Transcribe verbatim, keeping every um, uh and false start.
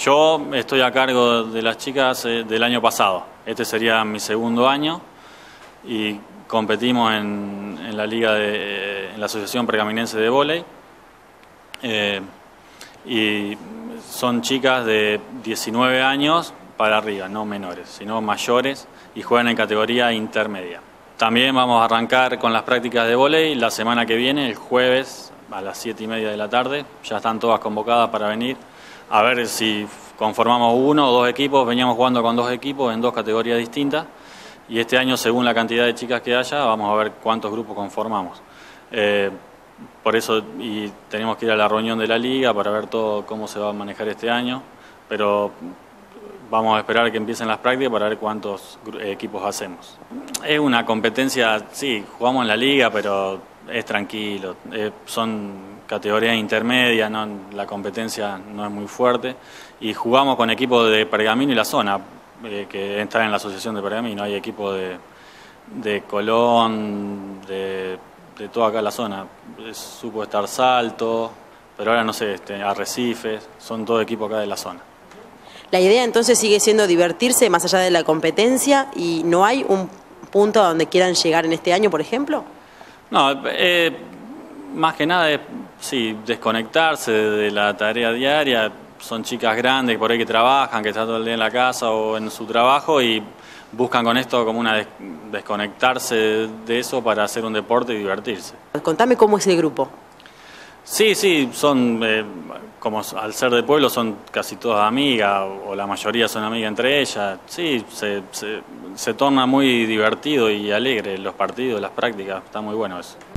Yo estoy a cargo de las chicas eh, del año pasado. Este sería mi segundo año y competimos en, en la liga de, eh, en la Asociación Pergaminense de Vóley. Eh, y son chicas de diecinueve años para arriba, no menores, sino mayores, y juegan en categoría intermedia. También vamos a arrancar con las prácticas de vóley la semana que viene, el jueves a las siete y media de la tarde. Ya están todas convocadas para venir a ver si conformamos uno o dos equipos. Veníamos jugando con dos equipos en dos categorías distintas y este año, según la cantidad de chicas que haya, vamos a ver cuántos grupos conformamos. Eh, por eso y tenemos que ir a la reunión de la liga para ver todo cómo se va a manejar este año, pero vamos a esperar a que empiecen las prácticas para ver cuántos equipos hacemos. Es una competencia, sí, jugamos en la liga, pero es tranquilo. Eh, son categorías intermedias, ¿no? La competencia no es muy fuerte. Y jugamos con equipos de Pergamino y la zona, eh, que están en la asociación de Pergamino. Hay equipos de, de Colón, de, de toda acá la zona. Supo estar Salto, pero ahora no sé, este, Arrecifes, son todo equipos acá de la zona. La idea entonces sigue siendo divertirse más allá de la competencia, y ¿no hay un punto a donde quieran llegar en este año, por ejemplo? No, eh, más que nada es sí, desconectarse de la tarea diaria. Son chicas grandes por ahí que trabajan, que están todo el día en la casa o en su trabajo y buscan con esto como una des desconectarse de eso para hacer un deporte y divertirse. Contame cómo es el grupo. Sí, sí, son, eh, como al ser de pueblo, son casi todas amigas, o la mayoría son amigas entre ellas. Sí, se, se, se torna muy divertido y alegre los partidos, las prácticas, está muy bueno eso.